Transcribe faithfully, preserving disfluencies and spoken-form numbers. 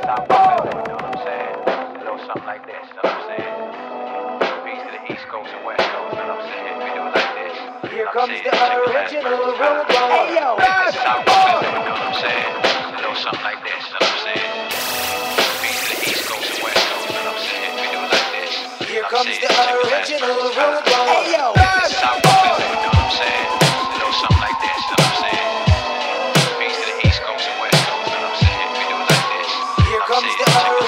South Brooklyn, you know what I'm saying? A little something like this, you know what I'm saying? Peace to the East Coast and West Coast, you know what I'm saying? We do it like this. Here comes the original Routenote. Hey yo, this is South Brooklyn, you know what I'm saying? A little something like this, you know what I'm saying? Peace to the East Coast and West Coast, you know what I'm saying? We do it like this. Here comes the original Routenote. Hey yo, this is South Brooklyn, you know what I'm saying? A little something like this, you know what I'm saying? Peace to the East Coast and West Coast, you know what I'm saying? We do it like this. Here comes the